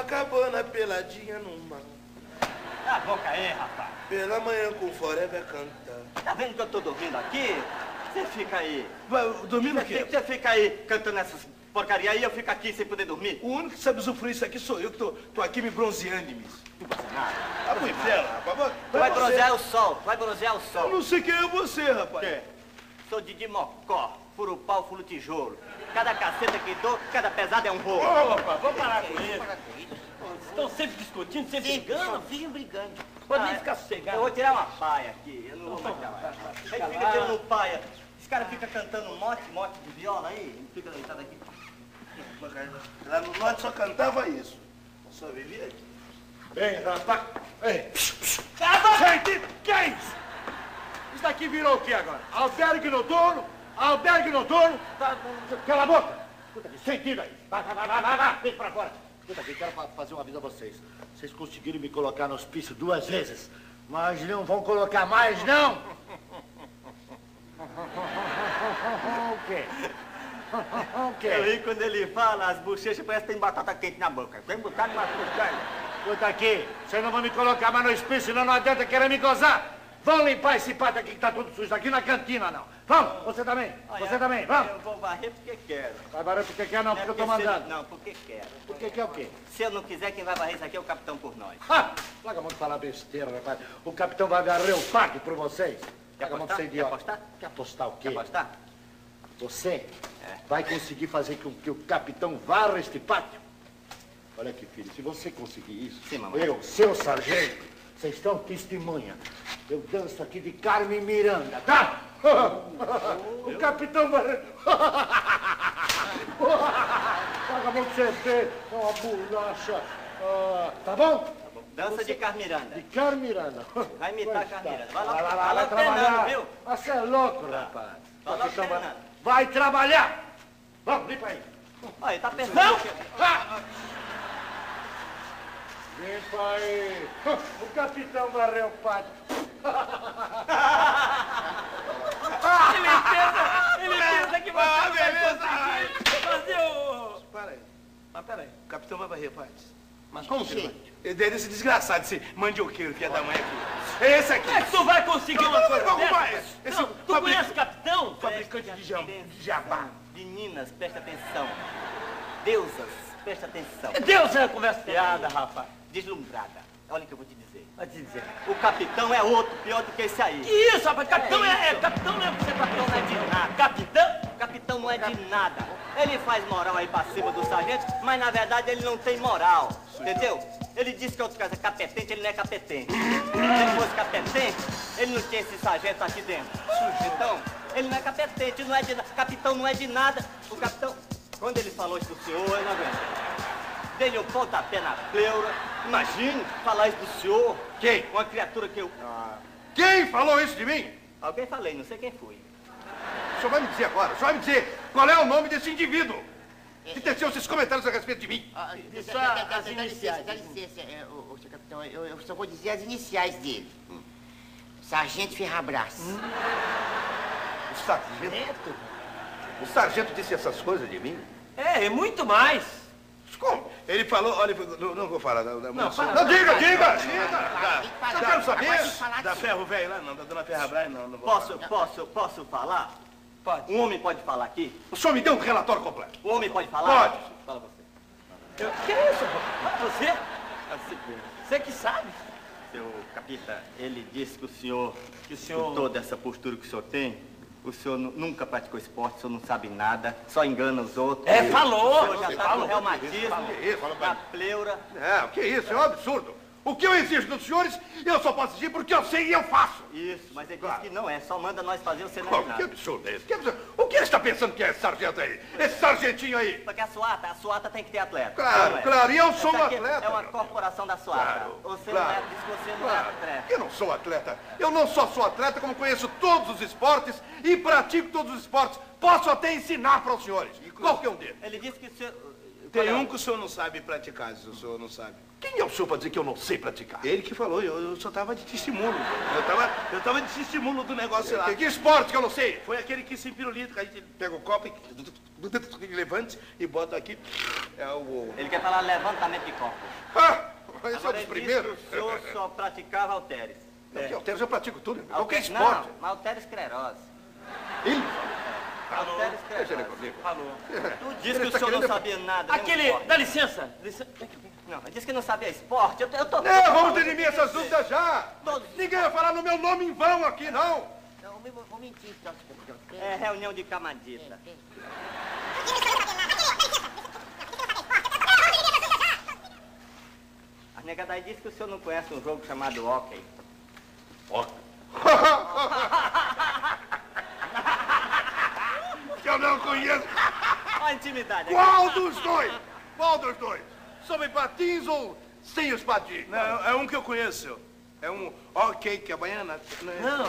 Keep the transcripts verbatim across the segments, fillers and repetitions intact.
acabando a peladinha no mar. Tá bom, aí, rapaz. Pela manhã com o Forever cantar. Tá vendo que eu tô dormindo aqui? Você fica aí. Dormindo o quê? Você fica aí cantando essas porcaria aí, eu fico aqui sem poder dormir. O único que sabe usufruir isso aqui sou eu, que tô, tô aqui me bronzeando, miss. Não passa nada. Ah, pro inferno, rapaz. Tu vai bronzear o sol, vai bronzear o sol. Eu não sei quem é você, rapaz. Quê? Sou Didi Mocó, furo pau, furo tijolo. Cada caceta que dou, cada pesada é um rolo. Ô, rapaz, vamos parar com isso. Estão sempre discutindo, sempre brigando. Vivem brigando. Pode nem ficar sossegado. Eu vou tirar uma paia aqui, eu não vou mais tirar. Aí fica tirando paia. Esse cara fica cantando mote, mote de viola aí, ele fica deitado aqui. Lá no norte só cantava isso. Só vivia aqui. Bem, rapaz. Ei. Gente, que é isso? Isso daqui virou o que agora? Albergue noturno? Albergue noturno? Tá, cala a boca. Escuta aqui, sentido aí. Vai, vai, vai, vai, vai, vai. Vem pra fora. Escuta aqui, quero fazer um aviso a vocês. Vocês conseguiram me colocar no hospício duas vezes, mas não vão colocar mais, não. O quê? O quê? Eu ri quando ele fala, as bochechas parecem que tem batata quente na boca. Tem botado uma coisa. Escuta aqui, vocês não vão me colocar mais no hospício, senão não adianta querer me gozar. Vão limpar esse pátio aqui que tá tudo sujo, aqui na cantina, não. Vamos, você também, Olha, você também, vamos. Eu vou varrer porque quero. Vai varrer porque quer, não, porque eu tô mandando. Se, não, porque quero. Porque quer o quê? Se eu não quiser, quem vai varrer isso aqui é o capitão por nós. Ah, larga a mão de falar besteira, rapaz. O capitão vai varrer o pátio por vocês. Quer Larga a mão de apostar? ser Quer idiota. apostar? Quer apostar o quê? Quer apostar? Você É. vai conseguir fazer com que o capitão varra este pátio? Olha aqui, filho, se você conseguir isso, Sim, mamãe. eu, seu sargento, vocês estão testemunha. Eu danço aqui de Carmen Miranda, tá? O capitão vai... Larga a mão de você ver, é uma bolacha. Ah, tá bom? Dança Você- de Carmiranda. De Carmiranda. Vai imitar a Carmiranda. Vai lá, Vai lá, vai vai lá lá trabalhar. treinando, viu? Você é louco, rapaz. Vai lá Capitão vai... treinando. vai trabalhar. Vamos, limpa aí. Olha, tá pensando Não! que... Ah! Limpa aí. O capitão varreu o pátio. ele pensa, ele pensa que você Ah, não vai beleza. conseguir fazer o... Para aí. Mas peraí. O capitão vai varrer, Paty. Mas como que vai? Ele é desse desgraçado, esse mandioqueiro que é da mãe aqui. É esse aqui. Como é que tu vai conseguir uma Não, coisa não, dessa? não vai. Esse Não, tu fabrica- conhece o capitão? Fabricante de jam- de jabá. Meninas, presta atenção. Deusas, presta atenção. Deus é conversa fiada, rapaz. Deslumbrada. Olha o que eu vou te dizer. Vai te dizer. O capitão é outro, pior do que esse aí. Que isso, rapaz? Capitão É é... é isso. capitão não é pra ser Capitão não é de nada. Capitão? O capitão não é de nada. Ele faz moral aí pra cima do sargento, mas na verdade ele não tem moral. Entendeu? Ele disse que outro caso é capetente, ele não é capetente. Se ele fosse capetente, ele não tinha esse sargento aqui dentro. Então, ele não é capetente, não é de nada. Capitão não é de nada. O capitão, quando ele falou isso do senhor, eu não aguento. Dei um pontapé na pleura. Imagine falar isso do senhor. Quem? Uma criatura que eu... Quem falou isso de mim? Alguém falei, não sei quem foi. O senhor vai me dizer agora, o senhor vai me dizer qual é o nome desse indivíduo que teceu esses comentários a respeito de mim. Ah, Isso dá- é dá- as dá- dá iniciais. licença, dá licença, é, ô, ô, senhor capitão, eu, eu só vou dizer as iniciais dele. Sargento Ferrabras. O sargento? O sargento disse essas coisas de mim? É, é muito mais. Como? Ele falou, olha, não, não vou falar. Não, não, Não, fala, não, diga, fala, diga, fala, diga. fala, fala, tem que falar. Eu quero saber Agora tem que falar da assim. Ferro Velho lá, não, da dona Ferrabras, não, não vou Posso, falar. posso, posso falar? Pode. Um homem pode falar aqui? O senhor me deu um relatório completo. O homem pode falar? Pode. Fala você. Eu, que é isso, rapaz? Você? É o seguinte, Você que sabe. seu capita, ele disse que o senhor, Que o senhor- com toda essa postura que o senhor tem, o senhor nu- nunca praticou esporte, o senhor não sabe nada, só engana os outros. É, falou. O senhor já Você está com falou. reumatismo, Que isso, fala pra na mim. pleura. É, o que é isso? É um absurdo. O que eu exijo dos senhores, eu só posso exigir porque eu sei e eu faço. Isso, mas ele Claro. disse que não é, só manda nós fazer, você não é Pô, de que nada. absurdo é esse? Que absurdo. O que ele está pensando que é esse sargento aí? Esse sargentinho aí? Porque a SUATA, a SUATA tem que ter atleta. Claro, não é? claro, e eu sou Essa um aqui atleta, É uma meu. corporação da SUATA. Claro, Você claro. não é, diz que você não Claro. é atleta. Eu não sou atleta. Eu não só sou atleta, como conheço todos os esportes e pratico todos os esportes. Posso até ensinar para os senhores. Qualquer um deles. Ele disse que o senhor, Tem um que o senhor não sabe praticar, se o senhor não sabe. Quem é o senhor para dizer que eu não sei praticar? Ele que falou, eu, eu só tava de testemunho. Eu tava, eu tava de testemunho do negócio lá. Que, que esporte que eu não sei? Foi aquele que se pirulita, que a gente pega o copo e levante e bota aqui. É o... Ele quer falar levantamento de copos. Ah, esse é um Agora dos ele primeiros. disse que o senhor só praticava halteres. Não, que halteres eu pratico tudo. Qualquer Halter- esporte. Não, mas halteres esclerose. Ele? Halteres Deixa ele esclerose. comigo. Falou. Tu disse Ele que o tá senhor não querendo- sabia nada. nenhum Aquele... esporte. Dá licença. licença. Não, ele disse que não sabia esporte. Eu, tô- eu tô... Não, vamos ter de mim essas dúvidas já. Todos- Ninguém vai falar no meu nome em vão aqui, não. Não, vou, vou mentir, troço que eu tenho. É reunião de camadita. A nega daí disse que o senhor não conhece um jogo chamado hóquei. Que eu não conheço. Olha a intimidade. aqui. Qual dos dois? Qual dos dois? Sobre patins ou sem os patins? Não, é um que eu conheço, senhor. É um ok que é baiana. Não,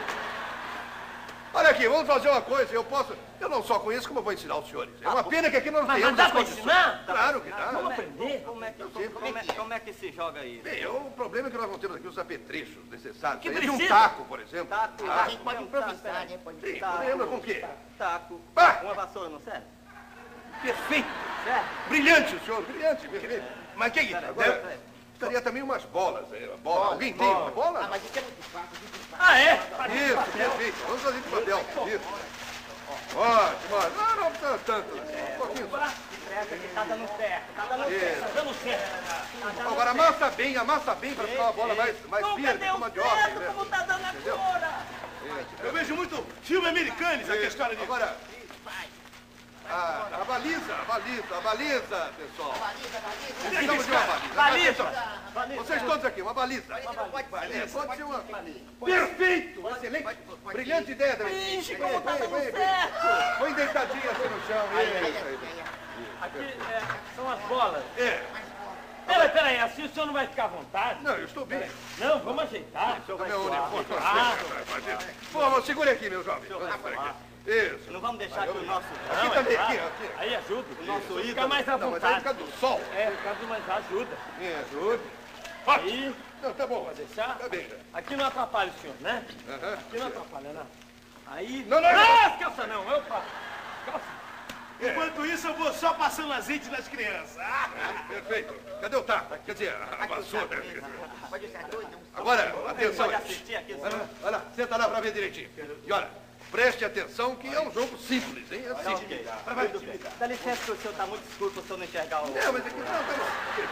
Olha aqui, vamos fazer uma coisa. Eu posso... Eu não só conheço, como eu vou ensinar aos senhores. É uma pena que aqui nós não mas, mas tenhamos dá as pra condições. ensinar? Claro que dá. Vamos Como é- aprender? Como é que, Eu como, sei, como é, como é que se joga isso? Bem, o problema é que nós não temos aqui os apetrechos necessários. Que Aí de um precisa? taco, por exemplo. Taco, Ah, A gente pode improvisar, né? Pode... sim, Taco. lembra com o quê? Taco. Ah! Uma vassoura, não serve? Perfeito. Serve? Brilhante, o senhor. Brilhante, perfeito. Mas que que... Peraí, Agora, peraí. estaria também umas bolas. aí, uma bola. Alguém tem uma bola? Ah, mas isso é muito fácil, isso é muito fácil. Ah, é? Isso, perfeito. Vamos fazer de papel. Isso. Ótimo. Não, não precisa tanto. Um pouquinho só. Depressa que tá dando certo. Tá dando Isso. certo. Tá dando certo. Tá dando Agora certo. amassa bem, amassa bem para ficar uma bola mais, mais Nunca firme, deu como a de certo, ordem, né? como tá dando agora. Eu vejo muito filme americano, isso aqui, a história de... Agora, a, a baliza, a baliza, a baliza, pessoal. Baliza, baliza. Precisamos de uma baliza. Baliza. Atenção. Vocês todos aqui, uma baliza. Baliza não pode ser. É, pode ser uma... Perfeito! Excelente! Brilhante ideia também. Ixi, como tá Vem, dando vem, vem. certo. Põe deitadinha assim no chão. Isso aí. Aqui é, são as bolas. É. Peraí, peraí, assim o senhor não vai ficar à vontade? Não, eu estou bem. Não, vamos ajeitar. O meu uniforme. Ah, Por favor, segure aqui, meu jovem. Vamos aqui. Isso. Não vamos deixar que o nosso, Aqui também, aqui, aqui. Aí ajuda. o nosso Fica ídolo... mais à Não, mas aí vontade. fica do sol. É, por causa do mais ajuda. Me ajude. Aí, Não, tá bom. pode deixar? Tá bem. Aqui não atrapalha o senhor, né? Aham. Aqui não atrapalha, não. Aí... Não, não, não. Ah, calça não, eu faço. Calça. Enquanto isso, eu vou só passando azeite nas crianças. Ah, Perfeito. Cadê o taco? Quer dizer, a vassoura. Pode ser doido. Agora, atenção. Pode assistir aqui, Olha lá, olha lá, senta lá pra ver direitinho. E olha, preste atenção que é um jogo simples, hein? É Tá simples. ok. Tudo bem. Dá licença que o senhor tá muito escuro para o senhor não enxergar o... Não, mas aqui não, tá bom.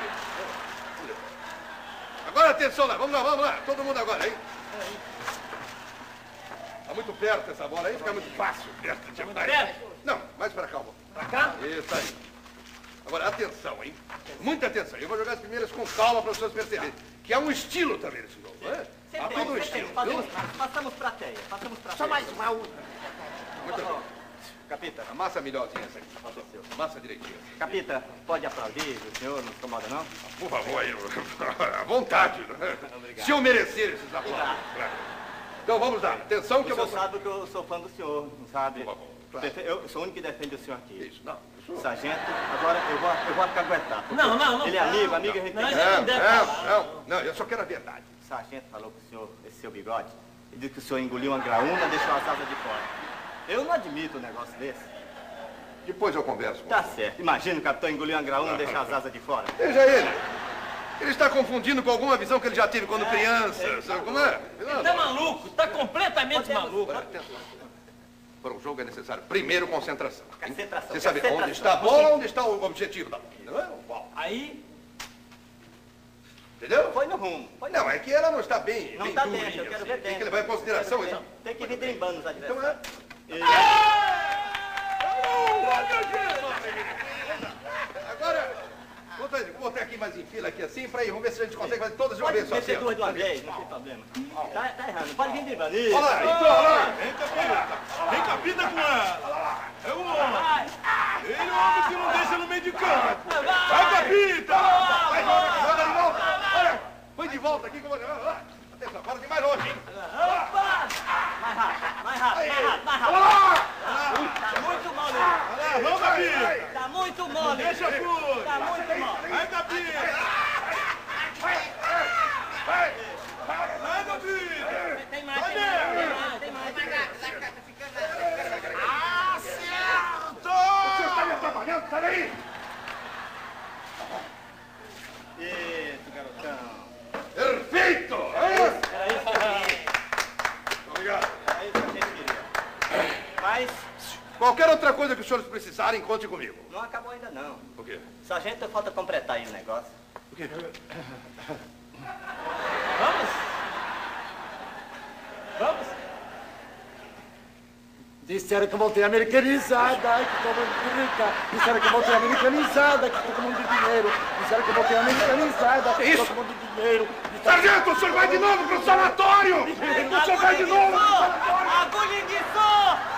Agora atenção lá, vamos lá, vamos lá. Todo mundo agora, hein? Tá muito perto essa bola aí, fica muito fácil. Perto demais. perto? Não, mais pra cá, vamos. Pra cá? Isso aí. Agora, atenção, hein? Muita atenção. Eu vou jogar as primeiras com calma para as pessoas perceberem. Que há um estilo também nesse jogo, né? Há todo um estilo. Passamos, viu? passamos plateia, passamos plateia. Só mais uma última. Muito bem. Capita, Amassa melhorzinha essa aqui. Amassa direitinho. Capita, pode aplaudir, o senhor não incomoda não? Por favor, aí. À vontade. Né? Se eu merecer esses aplausos. Claro. Então vamos lá. Atenção que O eu vou... senhor sabe que eu sou fã do senhor, não sabe? Por favor, claro. Defe- Eu sou o único que defende o senhor aqui. Isso, não. Isso. Sargento, agora eu vou, eu vou acaguetar. porque Não, não, não. Ele é amigo, amigo a gente Não, tem ele que... Não, não deve não, falar. não, não, eu só quero a verdade. O sargento falou que o senhor, esse seu bigode, ele disse que o senhor engoliu uma graúna e deixou as asas de fora. Eu não admito um negócio desse. Depois eu converso com Tá certo. Imagina o capitão engolir uma graúna e deixar as asas de fora. Veja ele. Ele está confundindo com alguma visão que ele já teve quando criança. Sabe como é? Não, Tá não. maluco, tá completamente maluco. Para um jogo é necessário, primeiro, concentração. hein? Concentração, Você sabe concentração. onde está a bola, onde está o objetivo da bola. Não é? Bom, Aí, entendeu? Foi no rumo. Foi no Não, é que ela não está bem, Não bem tá durinha, dentro, eu quero assim. ver Tem dentro. que levar em consideração Quero isso. ver. Tem que vir drimbando os Então adversários. é... Agora, vou botar- vou botar aqui mais em fila aqui assim, para ir, vamos ver se a gente consegue fazer todas de uma Pode vez só. meter assim, ó. duas de uma vez, não tem problema. Tá, tá errando, pode vir drimbando. Isso. Olha lá, então, olha lá. vem, capita. Vem, capita com ela. É o homem. Ele é o homem que não deixa no meio de campo. Vai, capita. Vai, joga de volta. Olha, põe de volta aqui que eu vou levar. Olha lá. Atenção, agora de mais longe, hein? Opa! Mais rápido, mais rápido, mais rápido, mais Olha rápido. lá. Tá muito mole. Vai lá, vamos, capita. Tá muito mole. Deixa a Qualquer outra coisa que os senhores precisarem, conte comigo. Não acabou ainda, não. O quê? Sargento, falta completar aí o negócio. O quê? Vamos? Vamos? Disseram que eu voltei americanizada, ai, que tô muito rica. Disseram que eu voltei americanizada, que tô com muito dinheiro. Disseram que eu voltei americanizada, que tô com muito dinheiro. Sargento, o senhor vai de novo pro sanatório! O senhor vai de novo pro sanatório! Agulha de som!